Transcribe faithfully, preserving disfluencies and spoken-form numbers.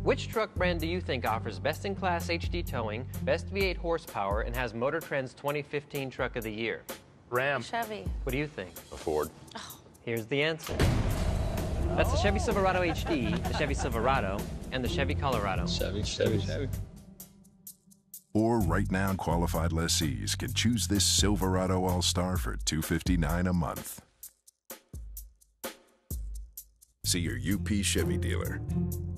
Which truck brand do you think offers best-in-class H D towing, best V eight horsepower, and has Motor Trend's twenty fifteen Truck of the Year? Ram. Chevy. What do you think? A Ford. Oh. Here's the answer. That's the Chevy Silverado H D, the Chevy Silverado, and the Chevy Colorado. Chevy, Chevy, Chevy. Or right now, qualified lessees can choose this Silverado All-Star for two hundred fifty-nine dollars a month. See your U P Chevy dealer.